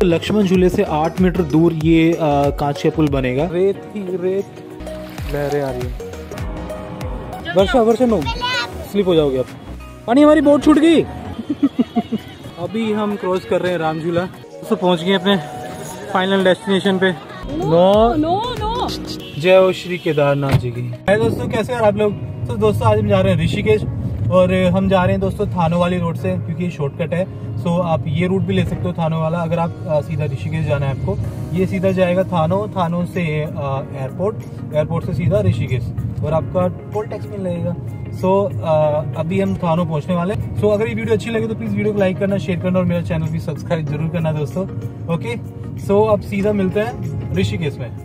लक्ष्मण झूले से 8 मीटर दूर ये कांच का पुल बनेगा। रेत ही रेत, लहरें आ रही है। वर्षा नो स्लिप हो जाओगे आप, पानी हमारी बोट छूट गई। अभी हम क्रॉस कर रहे हैं राम झूला, तो पहुंच गए अपने फाइनल डेस्टिनेशन पे। नो जय हो श्री केदारनाथ जी की। दोस्तों कैसे हैं आप लोग? तो दोस्तों आज हम जा रहे हैं ऋषिकेश, और हम जा रहे हैं दोस्तों थानो वाली रोड से, क्योंकि शॉर्टकट है। सो आप ये रूट भी ले सकते हो थानो वाला, अगर आप सीधा ऋषिकेश जाना है आपको। ये सीधा जाएगा थानो से एयरपोर्ट से सीधा ऋषिकेश, और आपका टोल टैक्स में लगेगा। सो अभी हम थानो पहुंचने वाले। सो अगर ये वीडियो अच्छी लगे तो प्लीज वीडियो को लाइक करना, शेयर करना, और मेरा चैनल भी सब्सक्राइब जरूर करना दोस्तों। ओके, सो अब सीधा मिलते हैं ऋषिकेश में।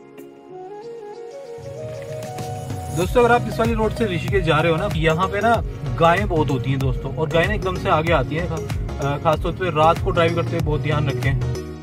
दोस्तों अगर आप इस वाली रोड से ऋषिकेश जा रहे हो ना, यहाँ पे ना गायें बहुत होती हैं दोस्तों, और गायें एकदम से आगे आती है। खासतौर पे रात को ड्राइव करते हुए बहुत ध्यान रखें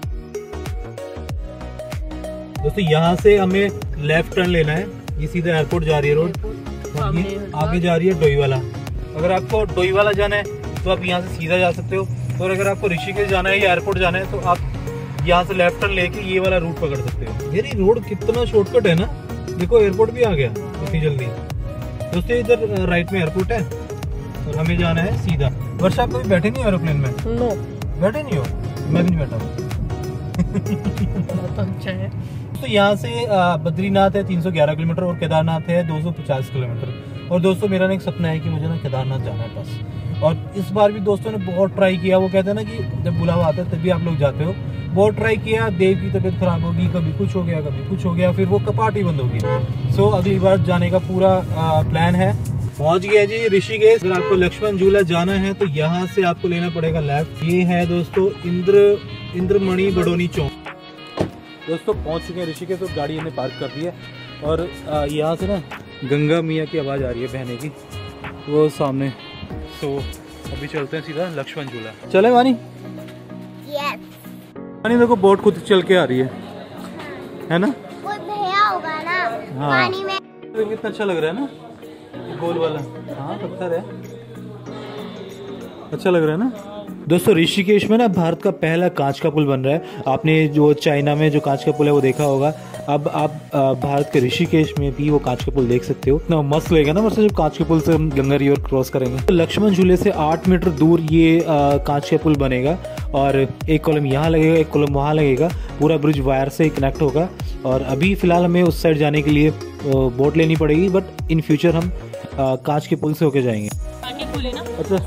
दोस्तों। यहाँ से हमें लेफ्ट टर्न लेना है, ये सीधा एयरपोर्ट जा रही है रोड, ये आगे जा रही है डोईवाला। अगर आपको डोईवाला जाना है तो आप यहाँ से सीधा जा सकते हो, और अगर आपको ऋषिकेश जाना है या एयरपोर्ट जाना है तो आप यहाँ से लेफ्ट टर्न लेके ये वाला रूट पकड़ सकते हो। यार ये रोड कितना शॉर्टकट है ना, देखो एयरपोर्ट भी आ गया इतनी जल्दी। दोस्तों इधर राइट में एयरपोर्ट है, और हमें जाना है सीधा। वर्षा आप कभी बैठे नहीं एरोप्लेन में? नो, बैठे नहीं हो? मैं भी नहीं बैठा। अच्छा है। तो यहाँ से बद्रीनाथ है 311 किलोमीटर, और केदारनाथ है 250 किलोमीटर। और दोस्तों मेरा ना एक सपना है कि मुझे ना केदारनाथ जाना है बस। और इस बार भी दोस्तों ने बहुत ट्राई किया। वो कहते हैं ना कि जब बुलावा आता है तभी आप लोग जाते हो। बहुत ट्राई किया, देव की तबीयत खराब होगी, कभी कुछ हो गया कभी कुछ हो गया, फिर वो कपाट ही बंद होगी। सो अगली बार जाने का पूरा प्लान है। पहुंच गया जी ऋषिकेश। अगर आपको लक्ष्मण झूला जाना है तो यहाँ से आपको लेना पड़ेगा लेफ्ट। ये है दोस्तों इंद्रमणि बडोनी चौक। दोस्तों पहुंच चुके हैं ऋषिकेश, तो गाड़ी हमने पार्क कर दी है, और यहाँ से ना गंगा मैया की आवाज़ आ रही है बहने की, वो सामने। तो अभी चलते हैं सीधा लक्ष्मण झूला। चले वानी? वानी देखो बोट खुद चल के आ रही है ना? वो भैया होगा ना। हाँ पानी में। तो कितना अच्छा लग रहा है ना, गोल वाला। हाँ पत्थर है, अच्छा लग रहा है ना। दोस्तों ऋषिकेश में ना भारत का पहला कांच का पुल बन रहा है। आपने जो चाइना में जो कांच का पुल है वो देखा होगा, अब आप भारत के ऋषिकेश में भी वो कांच का पुल देख सकते हो। ना मस्त लगेगा ना वर्षा, जब कांच के पुल से हम गंगा रिवर क्रॉस करेंगे। तो लक्ष्मण झूले से 8 मीटर दूर ये कांच का पुल बनेगा, और एक कॉलम यहाँ लगेगा, एक कॉलम वहाँ लगेगा। पूरा ब्रिज वायर से कनेक्ट होगा, और अभी फिलहाल हमें उस साइड जाने के लिए बोट लेनी पड़ेगी, बट इन फ्यूचर हम कांच के पुल से होके जाएंगे। अच्छा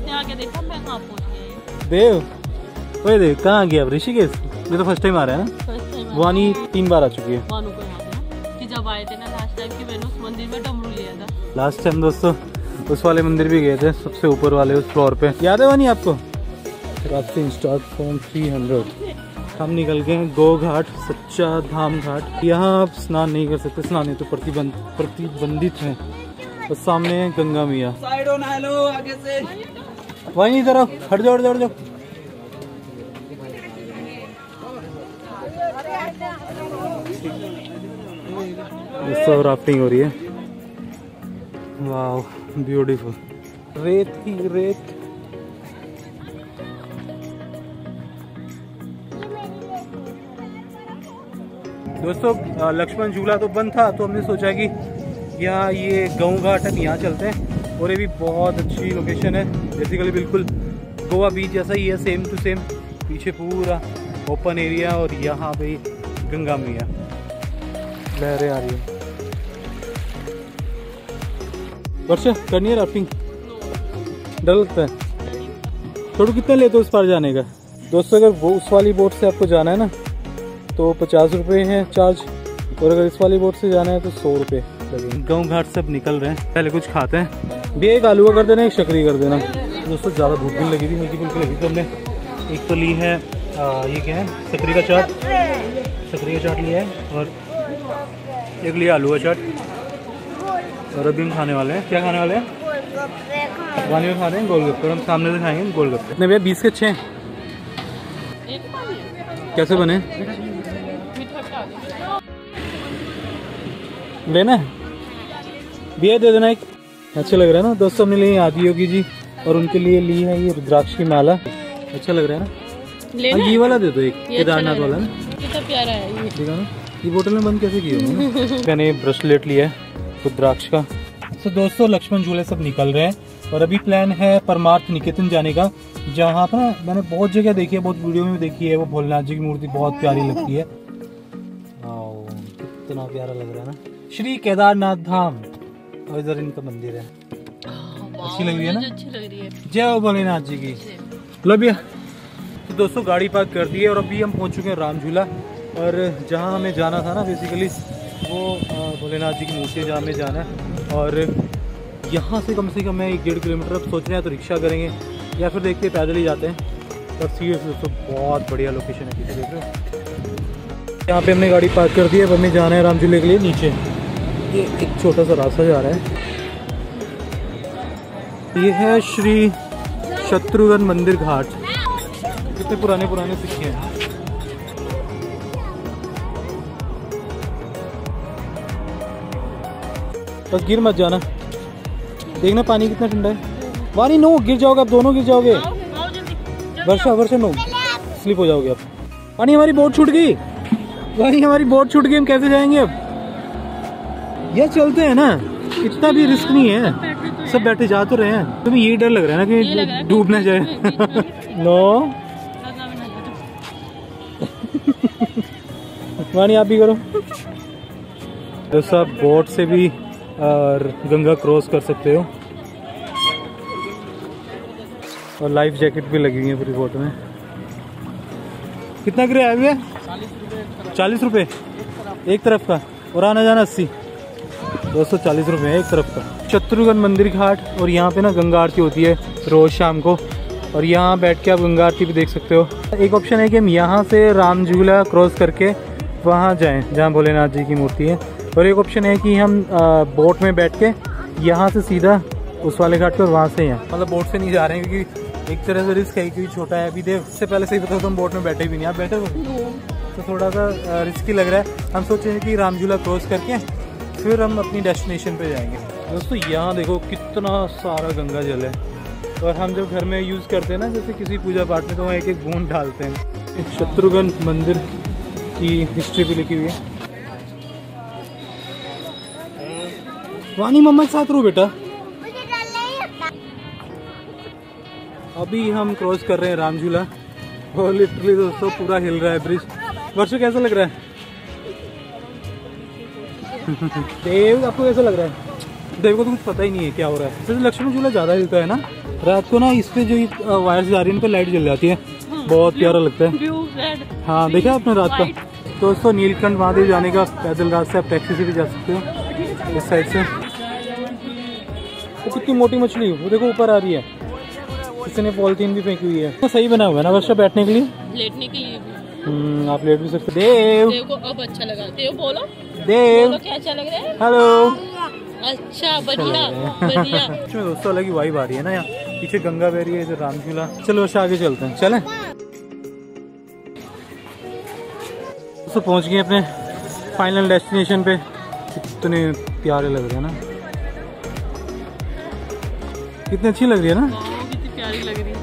देव, ओए देव कहाँ गया? ऋषिकेश ये तो फर्स्ट टाइम आ रहा है ना। वानी 3 बार आ चुकी है। कि जब आए थे ना लास्ट टाइम कि मैंने उस मंदिर में डमरू लिया था। लास्ट टाइम दोस्तों उस वाले मंदिर भी गए थे, सबसे ऊपर वाले उस फ्लोर पे, याद है वानी आपको? रास्ते स्टार्ट फ्रॉम 300। हम निकल गए गो घाट, सच्चा धाम घाट। यहाँ आप स्नान नहीं कर सकते, स्नान नहीं तो प्रतिबंधित है। तो सामने गंगा मैया। आगे से वही इधर आओ, हट जाओ। दोस्तों राफ्टिंग हो रही है, वाव ब्यूटीफुल। रेत ही रेत। दोस्तों लक्ष्मण झूला तो बंद था, तो हमने सोचा कि यहाँ ये गऊ घाट है, यहाँ चलते हैं। और ये भी बहुत अच्छी लोकेशन है, बेसिकली बिल्कुल गोवा बीच जैसा ही है, सेम टू सेम। पीछे पूरा ओपन एरिया, और यहाँ पे गंगा मैया, लहरें आ रही है। वर्षा करनी है राफ्टिंग? डर लगता है? छोड़ो, कितना लेते हो उस पार जाने का? दोस्तों अगर वो उस वाली बोट से आपको जाना है ना तो 50 रुपये है चार्ज, और अगर इस वाली बोट से जाना है तो 100 रुपये लगेंगे। गाँव घाट से अब निकल रहे हैं, पहले कुछ खाते हैं। भैया एक आलूआ कर देना, एक शकरी कर देना। दोस्तों ज़्यादा भूख नहीं लगी थी, हल्की फुल्की लगी थी। हमने एक तो ली है ये क्या है, सकरी का चाट लिया है, और एक लिया आलू का चाट। और अभी हम खाने वाले हैं, क्या खाने वाले हैं? पानी में खा रहे हैं गोलगप्पे। हम सामने से खाएंगे गोलगप्पे। कितने भैया? 20 के 6। कैसे बने? लेना है भैया, दे देना एक। अच्छा लग रहा है ना दोस्तों। हमने लिए आदि योगी जी, और उनके लिए ली है ये रुद्राक्ष की माला। अच्छा लग रहा है ना। लेना ये वाला दे दो एक, ये केदारनाथ अच्छा वाला लग ना। रहा है। कितना प्यारा है ये। देखा ना, ये बोतल में बंद कैसे किया उन्होंने। मैंने ब्रेसलेट लिया है रुद्राक्ष का। तो दोस्तों लक्ष्मण झूले सब निकल रहे हैं और अभी प्लान है परमार्थ निकेतन जाने का, जहाँ पर ना मैंने बहुत जगह देखी है, बहुत वीडियो में भी देखी है, वो भोलेनाथ जी की मूर्ति बहुत प्यारी लगती है। कितना प्यारा लग रहा है ना, श्री केदारनाथ धाम। और इधर इनका मंदिर है, अच्छी लग रही है ना, अच्छी लग रही है। जय भोलेनाथ जी की। लो भैया, तो दोस्तों गाड़ी पार्क कर दी है और अभी हम पहुंच चुके हैं राम झूला। और जहां हमें जाना था ना बेसिकली वो भोलेनाथ जी की मूर्ति है जहाँ हमें जाना है। और यहाँ से कम मैं 1-1.5 किलोमीटर अब सोच रहे हैं तो रिक्शा करेंगे या फिर देखते पैदल ही जाते हैं। और सीरियसली तो बहुत बढ़िया लोकेशन है, पीछे देख रहे हो। यहाँ पे हमने गाड़ी पार्क कर दी है, अब हमें जाना है राम झूले के लिए नीचे। ये एक छोटा सा रास्ता जा रहा है, ये है श्री शत्रुघ्न मंदिर घाट। कितने पुराने पुराने सिक्के हैं। बस गिर मत जाना, देखना पानी कितना ठंडा है। वानी नो, गिर जाओगे आप, दोनों गिर जाओगे। वर्षा नो, स्लिप हो जाओगे आप। वानी हमारी बोट छूट गई, वानी हमारी बोट छूट गई, हम कैसे जाएंगे अब। ये चलते हैं ना, इतना भी रिस्क नहीं है, सब बैठे जा तो रहे हैं। तुम्हें यही डर लग रहा है ना कि डूब ना जाए। नो वानी आप भी करो। तो सब बोट से भी और गंगा क्रॉस कर सकते हो। और लाइफ जैकेट भी लगी हुई है पूरी बोट में। कितना किराया है भैया? 40 रुपये एक तरफ का, और आना जाना 80। 240 रुपये एक तरफ का। शत्रुघ्न मंदिर घाट, और यहाँ पे ना गंगा आरती होती है रोज शाम को, और यहाँ बैठ के आप गंगा आरती भी देख सकते हो। एक ऑप्शन है कि हम यहाँ से राम झूला क्रॉस करके वहाँ जाएं जहाँ भोलेनाथ जी की मूर्ति है, और एक ऑप्शन है कि हम बोट में बैठ के यहाँ से सीधा उस वाले घाट पे और वहाँ से यहाँ, मतलब बोट से नहीं जा रहे हैं क्योंकि एक तरह से रिस्क है, क्योंकि छोटा है। अभी देव से पहले से ही बताओ तो हम बोट में बैठे भी नहीं, आप बैठे हो तो थोड़ा सा रिस्की लग रहा है। हम सोचे हैं कि राम झूला क्रॉस करके फिर हम अपनी डेस्टिनेशन पे जाएंगे। दोस्तों यहाँ देखो कितना सारा गंगा जल है, और हम जब घर में यूज़ करते हैं ना जैसे किसी पूजा पाठ में, तो वहाँ एक एक बूंद डालते हैं। शत्रुघ्न मंदिर की हिस्ट्री भी लिखी हुई है। वानी मम्मा के साथ रो बेटा। अभी हम क्रॉस कर रहे हैं राम झूला, और लिटरली दोस्तों पूरा हिल रहा है ब्रिज। वर्षा कैसा लग रहा है? देव आपको कैसा लग रहा है? देव को तो कुछ पता ही नहीं है क्या हो रहा है। तो लक्ष्मण झूला ज्यादा हिलता है ना रात को ना, इस पे जो वायर्स जा रही है इन पे लाइट जल जाती है, बहुत प्यारा लगता है। हाँ देखा आपने रात का। दोस्तों नीलकंठ महादेव जाने का पैदल रास्ता, आप टैक्सी से भी जा सकते हो इस साइड से। तो कितनी मोटी मछली, वो देखो ऊपर आ रही है, किसी ने पॉलिथीन भी फेंकी हुई है। तो सही बना हुआ है ना वर्षा बैठने के लिए, लेटने के लिए भी। आप लेट भी सकते। देव को अब अच्छा लगा। देव बोलो, देव बोलो क्या अच्छा लग रहा है? हेलो। अच्छा बढ़िया बढ़िया। दोस्तों अलग ही वाइब आ रही है ना, यहाँ पीछे गंगा बह रही है, इधर राम झूला। चलो वर्षा आगे चलते हैं, चलें। तो पहुंच गए अपने फाइनल डेस्टिनेशन पे। कितने प्यारे लग रहे हैं ना, कितनी अच्छी लग रही है ना, कितनी प्यारी लग रही है।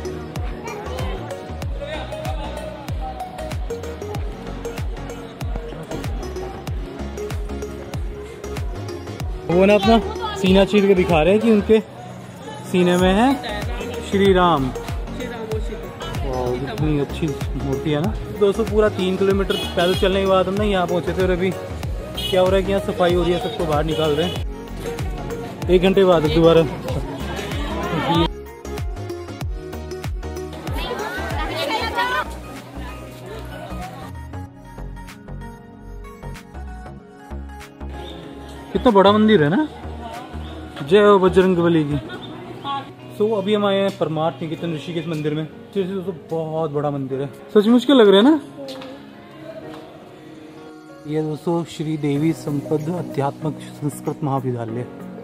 वो ना अपना सीना चीर के दिखा रहे हैं कि उनके सीने में है श्री राम। इतनी अच्छी मूर्ति है ना। दोस्तों पूरा 3 किलोमीटर पैदल चलने के बाद हम ना यहाँ पहुँचे थे, और अभी क्या हो रहा है कि यहाँ सफाई हो रही है, सबको बाहर निकाल रहे हैं। 1 घंटे बाद दोबारा। कितना बड़ा मंदिर है ना, जय हो बजरंगबली की। तो अभी हम आए हैं परमार्थ निकेतन ऋषिकेश मंदिर में। दोस्तों बहुत बड़ा मंदिर है, सचमुच के लग रहे हैं ना। ये दोस्तों श्री देवी संपद अध्यात्मक संस्कृत महाविद्यालय।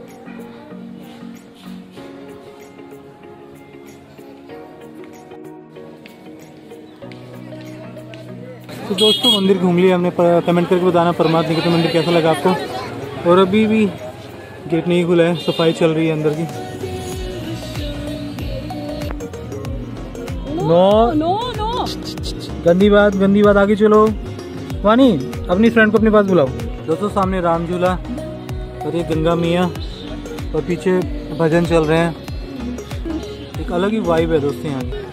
तो दोस्तों मंदिर घूम लिया हमने, कमेंट करके बताना परमार्थ निकेतन मंदिर कैसा लगा आपको। और अभी भी गेट नहीं खुला है, सफाई चल रही है अंदर की। नो नो नो गंदी बात आगे चलो। वानी अपनी फ्रेंड को अपने पास बुलाओ। दोस्तों सामने राम झूला और ये गंगा मियाँ और पीछे भजन चल रहे हैं। एक अलग ही वाइब है दोस्तों यहाँ की।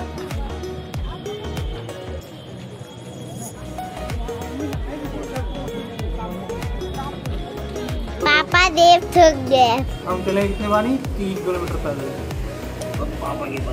पापा देव थक गए। हम चले कितने वानी 3 किलोमीटर पैदल। पापा की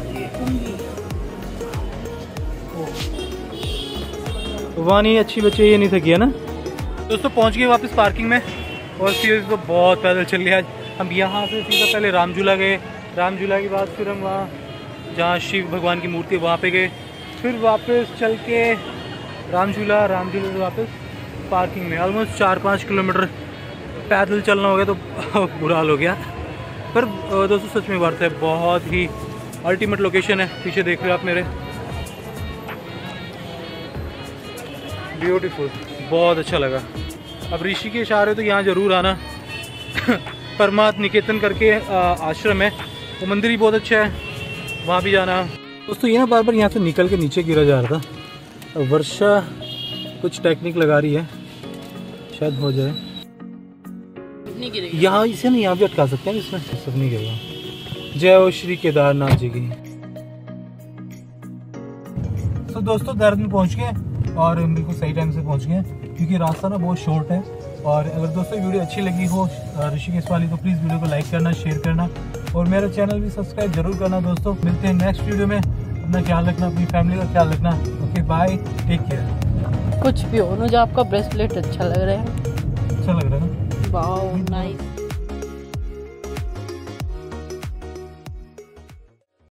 वानी अच्छी बच्चे ये नहीं थकी है ना। दोस्तों पहुंच गए वापस पार्किंग में और फिर तो बहुत पैदल चल लिया। हम यहाँ से सीधा पहले राम झूला गए, राम झूला के बाद फिर हम वहाँ जहाँ शिव भगवान की मूर्ति है वहाँ पे गए, फिर वापस चल के राम झूला से वापस पार्किंग में। ऑलमोस्ट 4-5 किलोमीटर पैदल चलना हो गया तो बुरा हाल हो गया। पर दोस्तों सच में वर्थ है, बहुत ही अल्टीमेट लोकेशन है। पीछे देख रहे हो आप मेरे, ब्यूटीफुल, बहुत अच्छा लगा। अब ऋषिकेश आ रहे हो तो यहाँ ज़रूर आना। परमार्थ निकेतन करके आश्रम है, वो मंदिर ही बहुत अच्छा है, वहाँ भी जाना। दोस्तों ये ना बार बार यहाँ से निकल के नीचे गिरा जा रहा था। वर्षा कुछ टेक्निक लगा रही है, शायद हो जाए। यहाँ इसे ना यहाँ भी अटका सकते हैं, इसमें सब नहीं गिरेगा। जय हो श्री केदारनाथ जी की। तो दोस्तों देहरादून पहुँच गए और बिल्कुल सही टाइम से पहुँच गए, क्योंकि रास्ता ना बहुत शॉर्ट है। और अगर दोस्तों वीडियो अच्छी लगी हो ऋषिकेश वाली तो प्लीज़ वीडियो को लाइक करना, शेयर करना और मेरा चैनल भी सब्सक्राइब जरूर करना। दोस्तों मिलते हैं नेक्स्ट वीडियो में। अपना ख्याल रखना, अपनी फैमिली का ख्याल रखना। Okay bye, take care. कुछ भी हो, मुझे आपका ब्रेसलेट अच्छा लग रहा है। अच्छा लग रहा है ना? Wow nice.